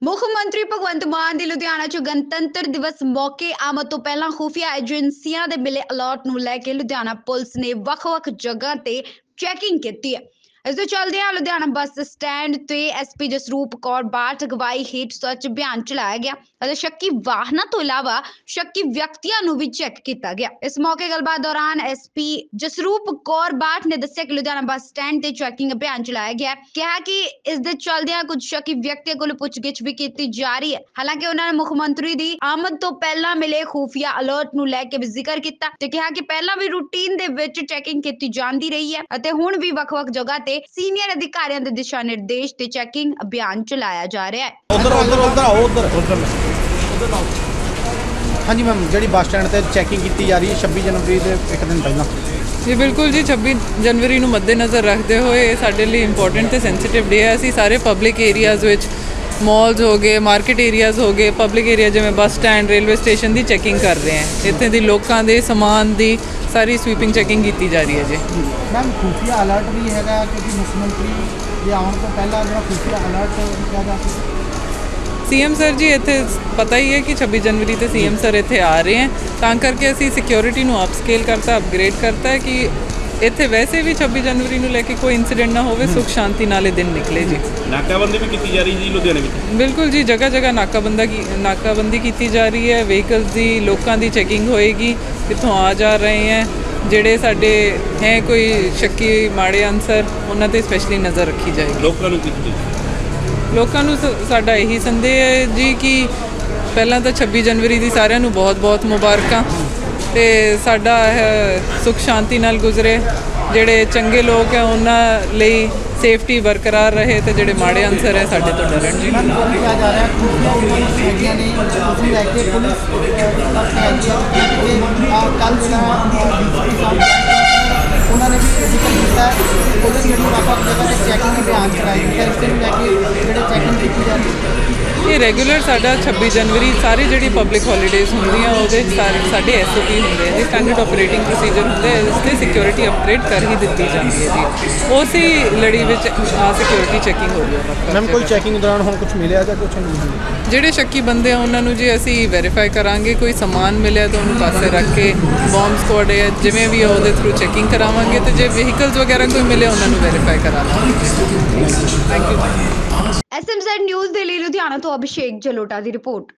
ਮੁੱਖ ਮੰਤਰੀ ਭਗਵੰਤ ਮਾਨ ਦੀ ਲੁਧਿਆਣਾ 'ਚ ਗਣਤੰਤਰ ਦਿਵਸ ਮੌਕੇ ਆਮਦ ਤੋਂ ਪਹਿਲਾਂ ਖੁਫੀਆ ਏਜੰਸੀਆਂ ਦੇ ਮਿਲੇ ਅਲਰਟ ਨੂੰ ਲੈ ਕੇ ਲੁਧਿਆਣਾ ਪੁਲਿਸ ਨੇ ਵੱਖ-ਵੱਖ ਜਗ੍ਹਾ ਤੇ ਚੈਕਿੰਗ ਕੀਤੀ ਹੈ। ਇਸ ਦੇ ਚੱਲਦਿਆਂ ਲੁਧਿਆਣਾ ਬੱਸ ਸਟੈਂਡ ਤੇ ਐਸਪੀ ਜਸਰੂਪ ਕੌਰ ਬਾਠ ਅਗਵਾਈ ਹੇਠ ਸਰਚ ਅਭਿਆਨ ਚਲਾਇਆ ਗਿਆ ਅਤੇ ਸ਼ੱਕੀ ਵਾਹਨਾਂ ਤੋਂ ਇਲਾਵਾ ਸ਼ੱਕੀ ਵਿਅਕਤੀਆਂ ਨੂੰ ਵੀ ਚੈੱਕ ਕੀਤਾ ਗਿਆ। ਇਸ ਮੌਕੇ ਗੱਲਬਾਤ ਦੌਰਾਨ ਐਸਪੀ ਜਸਰੂਪ ਕੌਰ ਬਾਠ ਨੇ ਦੱਸਿਆ ਕਿ ਲੁਧਿਆਣਾ ਬੱਸ ਸਟੈਂਡ ਤੇ ਚੈਕਿੰਗ ਅਭਿਆਨ ਚਲਾਇਆ ਗਿਆ ਕਿਹਾ ਕਿ ਇਸ ਦੇ ਚੱਲਦਿਆਂ ਕੁਝ ਸ਼ੱਕੀ ਵਿਅਕਤੀਆਂ ਕੋਲ ਪੁੱਛਗਿੱਛ ਵੀ ਕੀਤੀ ਜਾ ਰਹੀ ਹੈ। ਹਾਲਾਂਕਿ ਉਹਨਾਂ ਨੇ ਮੁੱਖ ਮੰਤਰੀ ਦੀ ਆਮਦ ਤੋਂ ਪਹਿਲਾਂ ਮਿਲੇ ਖੂਫੀਆ ਅਲਰਟ ਨੂੰ ਲੈ ਕੇ ਵੀ ਜ਼ਿਕਰ ਕੀਤਾ ਤੇ ਕਿਹਾ ਕਿ ਪਹਿਲਾਂ ਵੀ ਰੂਟੀਨ ਦੇ ਵਿੱਚ ਚੈਕਿੰਗ ਕੀਤੀ ਜਾਂਦੀ ਰਹੀ ਹੈ ਅਤੇ ਹੁਣ ਵੀ ਵੱਖ-ਵੱਖ ਜਗ੍ਹਾ ਤੇ ਸੀਨੀਅਰ ਅਧਿਕਾਰੀਆਂ ਦੇ ਦਿਸ਼ਾ ਨਿਰਦੇਸ਼ ਤੇ ਚੈਕਿੰਗ ਅਭਿਆਨ ਚਲਾਇਆ ਜਾ ਰਿਹਾ ਹੈ। हाँ जी मैम, जी बस स्टैंड से चैकिंग की जा रही है 26 जनवरी के एक दिन पहला। जी बिल्कुल जी, 26 जनवरी ਨੂੰ मद्देनज़र रखते हुए साढ़े लिए इंपॉर्टेंट तो सेंसिटिव डे है। असी सारे पब्लिक एरियाज़ विच मॉल्स हो गए, मार्केट एरियाज़ हो गए, पब्लिक एरिया जिवें बस स्टैंड रेलवे स्टेशन की चैकिंग कर रहे हैं। इत्थे दी लोकां दे समान की सारी स्वीपिंग चैकिंग की जा रही है जी। मैम खुफिया अलर्ट भी है क्योंकि मुख्यमंत्री के आने तो पहला जो खुफिया अलर्ट किया जा सकता है। सीएम सर जी इत्थे पता ही है कि 26 जनवरी ते सीएम सर इत्थे आ रहे हैं, तां करके असी सिक्योरिटी नूं अपस्केल करता, अपग्रेड करता है कि इत्थे वैसे भी 26 जनवरी नूं लेके कोई इंसीडेंट ना होवे, सुख शांति नाले दिन निकले जी। नाकाबंदी भी की जा रही जी लुधियाने में? बिल्कुल जी, जगह जगह नाकाबंदी की जा रही है। व्हीकल्स की लोगों की चैकिंग होएगी, कितों आ जा रहे हैं, ਜਿਹੜੇ ਸਾਡੇ हैं कोई शक्की माड़े अंसर उन्हां ते स्पैशली नज़र रखी जाएगी। ਲੋਕਾਂ ਨੂੰ ਸਾਡਾ ਇਹੀ ਸੰਦੇਹ ਹੈ ਜੀ ਕਿ ਪਹਿਲਾਂ ਤਾਂ 26 ਜਨਵਰੀ ਦੀ ਸਾਰਿਆਂ ਨੂੰ ਬਹੁਤ-ਬਹੁਤ ਮੁਬਾਰਕਾਂ ਤੇ ਸਾਡਾ ਸੁਖ ਸ਼ਾਂਤੀ ਨਾਲ ਗੁਜ਼ਰੇ। ਜਿਹੜੇ ਚੰਗੇ ਲੋਕ ਹੈ ਉਹਨਾਂ ਲਈ ਸੇਫਟੀ ਬਰਕਰਾਰ ਰਹੇ ਤੇ ਜਿਹੜੇ ਮਾੜੇ ਅਨਸਰ ਹੈ ਸਾਡੇ ਤੋਂ ਡਰਨ ਜੀ। ਉਹਨਾਂ ਨੇ ਵੀ ਜ਼ਿਕਰ ਕੀਤਾ ਪੁਲਿਸ ਜਿਹੜੀ ਵੱਖ-ਵੱਖ ਜਗ੍ਹਾ ਤੇ ਚੈਕਿੰਗ ਅਭਿਆਨ ਚਲਾਈ ਹੈ, ਇਸ ਨੂੰ ਲੈ ਕੇ ਜਿਹੜੇ ਚੈਕਿੰਗ ਕੀਤੀ ਜਾ ਰਹੀ ਹੈ। ਇਹ ਰੈਗੂਲਰ ਸਾਡਾ 26 ਜਨਵਰੀ ਸਾਰੀ ਜਿਹੜੀ ਪਬਲਿਕ ਹੌਲੀਡੇਜ਼ ਹੁੰਦੀਆਂ ਉਹਦੇ ਸਾਡੇ ਐਸਓਪੀ ਹੁੰਦੇ ਆ ਜੀ, ਸਟੈਂਡਰਡ ਆਪਰੇਟਿੰਗ ਪ੍ਰੋਸੀਜਰ ਹੁੰਦੇ ਆ। ਇਸ ਤੇ ਸਿਕਿਉਰਿਟੀ ਅਪਗ੍ਰੇਡ ਕਰ ਹੀ ਦਿੱਤੀ ਜਾਂਦੀ ਹੈ ਜੀ। ਉਸੇ ਲੜੀ ਵਿੱਚ ਸਿਕਿਉਰਿਟੀ ਚੈਕਿੰਗ ਹੋ ਰਹੀ ਹੈ। ਮੈਮ ਕੋਈ ਚੈਕਿੰਗ ਦੌਰਾਨ ਹੁਣ ਕੁਝ ਮਿਲਿਆ ਜਾਂ ਕੁਝ ਨਹੀਂ? ਜਿਹੜੇ ਸ਼ੱਕੀ ਬੰਦੇ ਆ ਉਹਨਾਂ ਨੂੰ ਜੀ ਅਸੀਂ ਵੈਰੀਫਾਈ ਕਰਾਂਗੇ। ਕੋਈ ਸਮਾਨ ਮਿਲਿਆ ਤਾਂ ਉਹਨੂੰ ਪਾਸੇ ਰੱਖ ਕੇ ਬੌਂਬ ਸਕੁਆਡ ਹੈ ਜਿਵੇਂ ਵੀ ਉਹਦੇ ਥਰੂ ਚੈਕਿੰਗ ਕਰਾਵਾਂਗੇ ਤੇ ਜੇ ਵਹੀਕਲਸ ਵਗੈਰਾ ਕੋਈ ਮਿਲੇ ਉਹਨਾਂ ਨੂੰ ਵੈਰੀਫਾਈ ਕਰਾਵਾਂਗੇ। Thank you. ਐਸਐਮਜ਼ੈਡ ਨਿਊਜ਼ ਦੇ ਲਈ ਲੁਧਿਆਣਾ ਤੋਂ ਅਭਿਸ਼ੇਕ ਜਲੋਟਾ ਦੀ ਰਿਪੋਰਟ।